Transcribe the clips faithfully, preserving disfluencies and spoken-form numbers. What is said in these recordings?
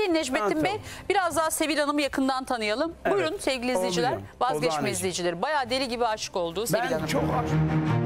söyleyin Necmettin Ha, Bey. tamam. Biraz daha Sevil Hanım'ı yakından tanıyalım. Evet, Buyurun sevgili izleyiciler. oldu canım. Vazgeçme Oldu izleyicileri. Bayağı deli gibi aşık olduğu Sevil Ben Hanım. çok aşık.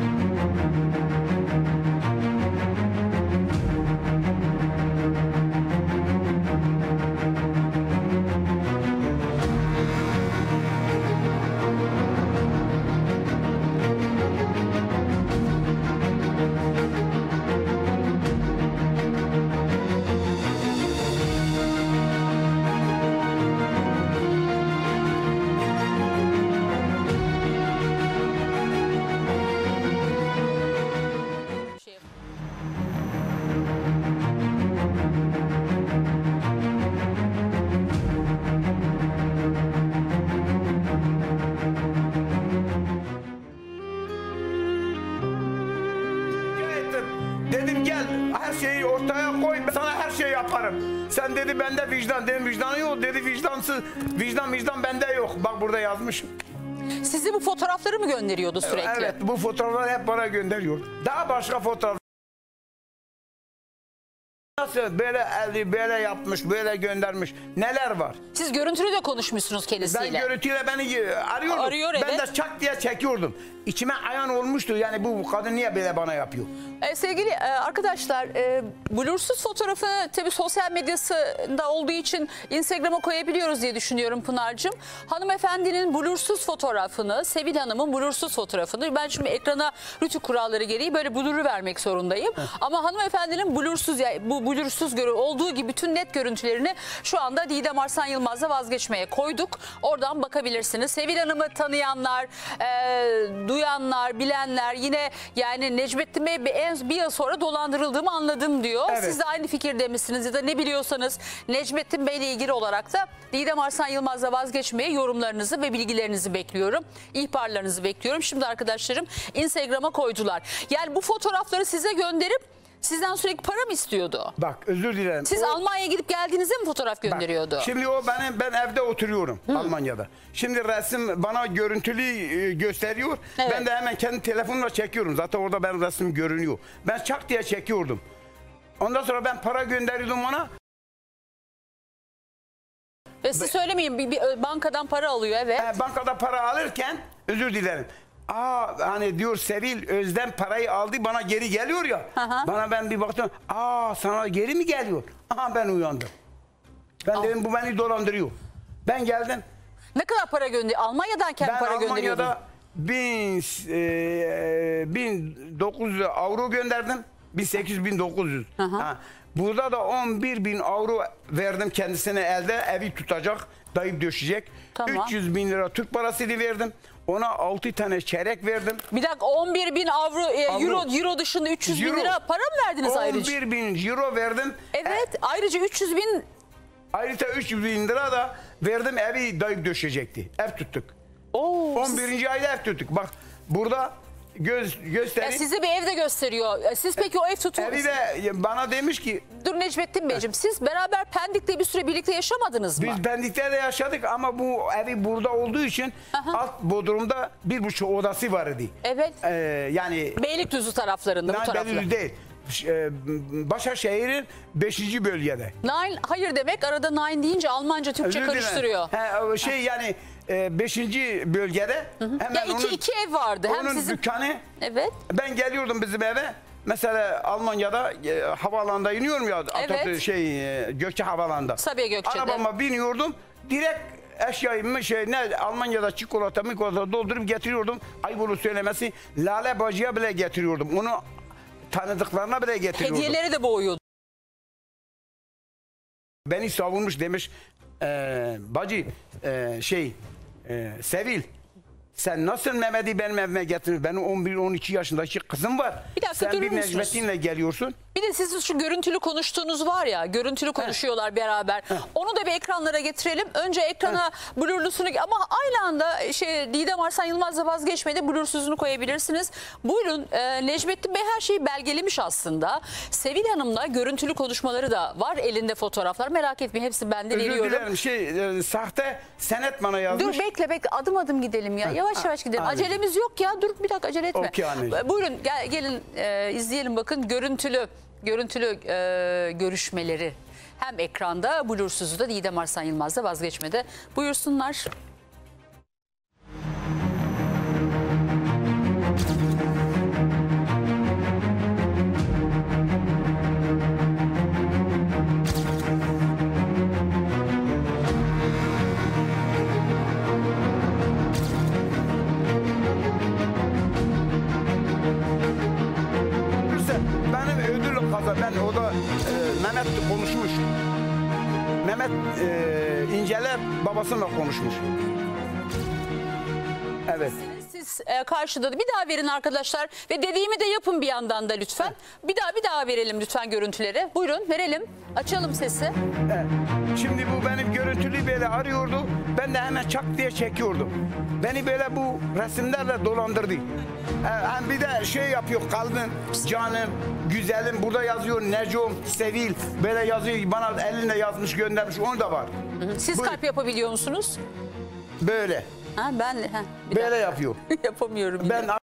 Dedim gel her şeyi ortaya koy, ben sana her şeyi yaparım. Sen dedi bende vicdan, dedim vicdanı yok, dedi vicdansız, vicdan vicdan bende yok. Bak burada yazmışım. Sizi bu fotoğrafları mı gönderiyordu sürekli? Evet, bu fotoğrafları hep bana gönderiyor. Daha başka fotoğraf. Nasıl böyle eli böyle yapmış, böyle göndermiş, neler var? Siz görüntülü de konuşmuşsunuz kendisiyle. Ben görüntüyle beni arıyordum. Arıyor, ben evet. de çak diye çekiyordum. İçime ayan olmuştu, yani bu kadın niye böyle bana yapıyor? Ee, sevgili e, arkadaşlar, e, blursuz fotoğrafı tabii sosyal medyasında olduğu için Instagram'a koyabiliyoruz diye düşünüyorum Pınar'cığım. Hanımefendinin blursuz fotoğrafını, Sevil Hanım'ın blursuz fotoğrafını, ben şimdi ekrana rütü kuralları gereği böyle bluru vermek zorundayım. Heh. Ama hanımefendinin blursuz, yani bu blursuz olduğu gibi bütün net görüntülerini şu anda Didem Arslan Yılmaz'la vazgeçmeye koyduk. Oradan bakabilirsiniz. Sevil Hanım'ı tanıyanlar, e, duyanlar, bilenler, yine yani Necmettin Bey en bir yıl sonra dolandırıldığımı anladım diyor. Evet. Siz de aynı fikirde misiniz ya da ne biliyorsanız Necmettin Bey ile ilgili olarak da Didem Arslan Yılmaz'la vazgeçmeye yorumlarınızı ve bilgilerinizi bekliyorum. İhbarlarınızı bekliyorum. Şimdi arkadaşlarım Instagram'a koydular. Yani bu fotoğrafları size gönderip sizden sürekli para mı istiyordu? Bak özür dilerim. Siz o... Almanya'ya gidip geldiğinizde mi fotoğraf gönderiyordu? Bak, şimdi o benim, ben evde oturuyorum Hı. Almanya'da. Şimdi resim bana görüntülü gösteriyor. Evet. Ben de hemen kendi telefonla çekiyorum. Zaten orada benim resim görünüyor. Ben çak diye çekiyordum. Ondan sonra ben para gönderiyordum ona. Ve siz söylemeyin, bir, bir bankadan para alıyor, evet. E, bankada para alırken özür dilerim. Aa hani diyor Sevil Özden parayı aldı bana geri geliyor ya. Aha. Bana ben bir baktım. Aa sana geri mi geliyor? Aha ben uyandım. Ben Aa. dedim bu beni dolandırıyor. Ben geldim. Ne kadar para gönderiyor? Almanya'dayken ben para gönderiyordun. Ben Almanya'da bin dokuz yüz avro gönderdim. bin sekiz yüz bin dokuz yüz. Ha. Burada da on bir bin avro verdim kendisine, elde evi tutacak, dayıp döşecek. Tamam. üç yüz bin lira Türk parasını verdim. Ona altı tane çeyrek verdim. Bir dakika, on bir bin avro, e, avro. Euro, euro dışında üç yüz euro. bin lira para mı verdiniz ayrıca? on bir bin euro verdim. Evet, e, ayrıca üç yüz bin. Ayrıca üç yüz bin lira da verdim, evi dayıp döşecekti. Ev tuttuk. Oo, on birinci ayda ev tuttuk. Bak burada göz göstereyim. Ya size bir ev de gösteriyor. Siz peki o ev tutuyorsunuz? Evi de bana demiş ki... Dur Necmettin Beyciğim, siz beraber Pendik'te bir süre birlikte yaşamadınız mı? Biz Pendik'te de yaşadık ama bu evi burada olduğu için Aha. alt bodrumda bir buçuk odası vardı. Evet. Ee, yani... Beylikdüzü taraflarında, bu taraflar. Beylikdüzü değil. Başakşehir'in beşinci bölgede. Nine, hayır demek, arada nine deyince Almanca Türkçe Özür karıştırıyor. He, şey yani beşinci bölgede. Hı hı. Hemen ya iki, onun, iki ev vardı. Onun Hem sizin... dükkanı. Evet. Ben geliyordum bizim eve. Mesela Almanya'da e, havaalanında iniyorum ya. Evet. Atatürk, şey e, Gökçe Havaalanı'nda. Sabiha Gökçe'de. Arabama biniyordum. Direkt eşyamı şey ne Almanya'da çikolata mikolata doldurup getiriyordum. Ayıp olur söylemesi. Lale Bacı'ya bile getiriyordum. Onu tanıdıklarına bile getiriyordum. Hediyeleri de boğuyordu. Beni savunmuş demiş e, bacı e, şey e, Sevil, sen nasıl Mehmet'i benim evime getirdin? Benim on bir on iki yaşındaki kızım var. Bir dakika, sen bir Necmettin'le geliyorsun. Bir de siz şu görüntülü konuştuğunuz var ya, görüntülü konuşuyorlar Heh. beraber. Heh. Onu da bir ekranlara getirelim. Önce ekrana Heh. blurlusunu, ama aynı anda şey Didem Arslan Yılmaz'la vazgeçmede blursuzunu koyabilirsiniz. Buyurun, e, Necmettin Bey her şeyi belgelemiş aslında. Sevil Hanım'la görüntülü konuşmaları da var, elinde fotoğraflar. Merak etmeyin, hepsi bende, Özür veriyorum. dilerim, şey e, sahte senet bana yazmış. Dur bekle bekle, adım adım gidelim ya. Heh. Yavaş ha. yavaş gidelim. Anneciğim. Acelemiz yok ya, dur bir dakika, acele etme. Okay, buyurun gel, gelin e, izleyelim bakın görüntülü. Görüntülü e, görüşmeleri. hem ekranda. Blursuz'u da Didem Arslan Yılmaz da vazgeçmedi. Buyursunlar. Ben o da e, Mehmet konuşmuş. Mehmet e, İnceler babasıyla konuşmuş. Evet. Siz e, karşıda da bir daha verin arkadaşlar ve dediğimi de yapın bir yandan da lütfen. Evet. Bir daha bir daha verelim lütfen görüntüleri. Buyurun verelim. Açalım sesi. Evet. Şimdi bu benim görüntülü böyle arıyordu. Ben de hemen çak diye çekiyordum. Beni böyle bu resimlerle dolandırdı. Hem bir de şey yapıyor, kalbim, canım, güzelim. Burada yazıyor Necom, Sevil. Böyle yazıyor, bana elinde yazmış, göndermiş. Onu da var. Siz Buyur. kalp yapabiliyor musunuz? Böyle. Ha, ben ha, bir Böyle dakika. yapıyor. Yapamıyorum. Yine. Ben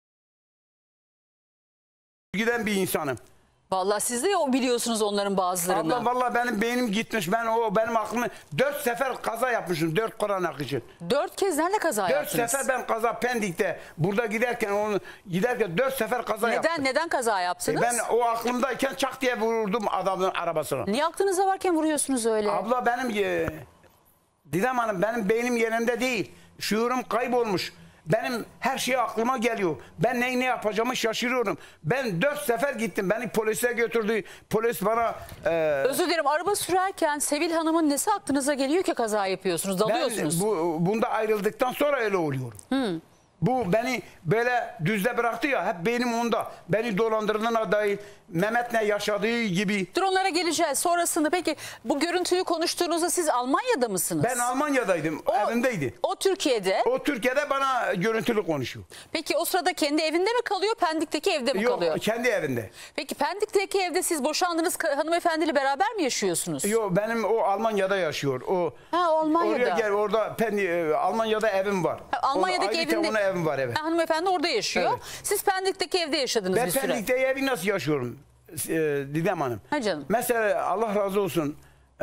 giden bir insanım. Vallahi siz de o biliyorsunuz onların bazılarını. Abla vallahi benim beynim gitmiş. Ben o benim aklımı dört sefer kaza yapmışım. Dört Kur'an akıcı. Dört kez nerede kaza dört yaptınız? Dört sefer ben kaza Pendik'te. Burada giderken onu giderken dört sefer kaza neden, yaptım. Neden kaza yaptınız? E ben o aklımdayken çak diye vurdum adamın arabasına. Niye aklınıza varken vuruyorsunuz öyle? Abla benim e, Didem Hanım benim beynim yerinde değil. Şuurum kaybolmuş. Benim her şey aklıma geliyor. Ben neyi ne yapacağımı şaşırıyorum. Ben dört sefer gittim. Beni polise götürdü. Polis bana... E, Özür dilerim, araba sürerken Sevil Hanım'ın nesi aklınıza geliyor ki kaza yapıyorsunuz? Dalıyorsunuz. Ben bu, bunda ayrıldıktan sonra öyle oluyorum. Hmm. Bu beni böyle düzde bıraktı ya, hep benim onda. Beni dolandırdığına dair Mehmet'le yaşadığı gibi. Dur onlara geleceğiz sonrasında. Peki bu görüntüyü konuştuğunuzda siz Almanya'da mısınız? Ben Almanya'daydım, o, evimdeydi. O Türkiye'de? O Türkiye'de bana görüntülü konuşuyor. Peki o sırada kendi evinde mi kalıyor, Pendik'teki evde mi Yok, kalıyor? Yok, kendi evinde. Peki Pendik'teki evde siz boşandığınız hanımefendiyle beraber mi yaşıyorsunuz? Yok, benim o Almanya'da yaşıyor. O Ha, Almanya'da. Oraya gel, orada Pendik, Almanya'da evim var. Ha, Almanya'daki evinde. Ona evim var, evet. Ha, hanımefendi orada yaşıyor. Evet. Siz Pendik'teki evde yaşadınız ben bir süre. Ben Pendik'te evi nasıl yaşıyorum e, Didem Hanım? Ha canım. Mesela Allah razı olsun, e,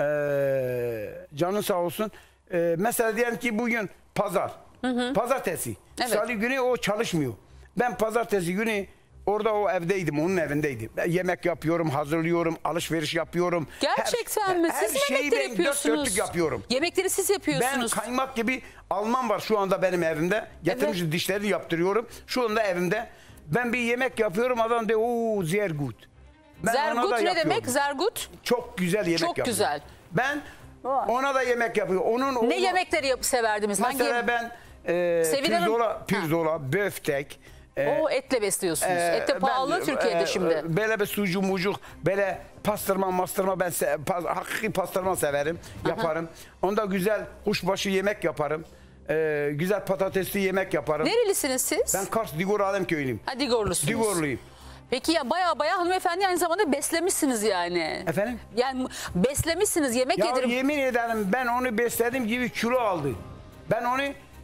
canın sağ olsun. E, mesela diyelim ki bugün pazar, hı hı. pazartesi. Evet. Salı günü o çalışmıyor. Ben pazartesi günü orada o evdeydim, onun evindeydim. Ben yemek yapıyorum, hazırlıyorum, alışveriş yapıyorum. Gerçekten her, mi? Her Siz şeyi yemekleri ben yapıyorsunuz. dört dörtlük yapıyorum. Yemekleri siz yapıyorsunuz. Ben kaymak gibi Alman var şu anda benim evimde. Getirmiş evet. dişlerini yaptırıyorum. Şu anda evimde. Ben bir yemek yapıyorum, adam diyor ooo sehr gut. Ben Zergut ne yapıyorum. Demek? Zergut? Çok güzel yemek Çok yapıyorum. güzel. Ben ona da yemek yapıyorum. Onun, ne onu, yemekleri yap severdiniz? Mesela Hangi? ben e, pirzola, pirzola, böftek. E, o etle besliyorsunuz. E, et de pahalı ben, Türkiye'de e, şimdi. Böyle bir sucuk mucuk, böyle pastırma mastırma ben se, pas, hakiki pastırma severim, yaparım. Aha. Onda güzel kuşbaşı yemek yaparım. Ee, güzel patatesli yemek yaparım. Nerelisiniz siz? Ben Kars Digor Alemköy'lüyüm. Ha, Digorlusunuz. Digorluyum. Peki ya baya baya hanımefendi aynı zamanda beslemişsiniz yani. Efendim? Yani beslemişsiniz, yemek ya yedirim. Yemin ederim ben onu beslediğim gibi kilo aldı. Ben onu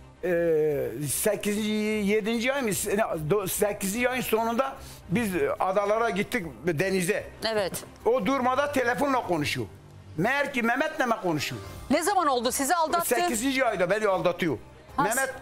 e, sekizinci yedinci ay mı sekizinci ayın sonunda biz adalara gittik, denize. Evet. O durmada telefonla konuşuyor. Meğer ki Mehmet'le mi konuşuyor? Ne zaman oldu sizi aldattı? sekizinci ayda beni aldatıyor. Ha, Mehmet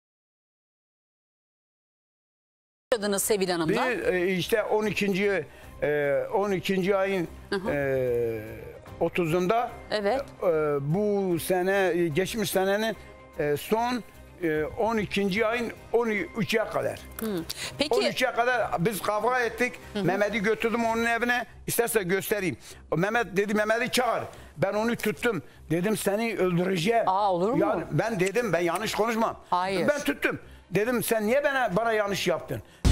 yaşadınız Sevil Hanım'la. Bir e, işte on ikinci on ikinci ayın e, otuzunda evet. e, bu sene geçmiş senenin e, son e, on ikinci ayın on üçe kadar. Hı. Peki on üçe kadar biz kavga ettik. Mehmet'i götürdüm onun evine. İsterse göstereyim. Mehmet dedi, Mehmet'i çağır. Ben onu tuttum. Dedim seni öldüreceğim. Aa, olur mu? Yani ben dedim, ben yanlış konuşmam. Hayır. Ben tuttum. Dedim sen niye bana, bana yanlış yaptın?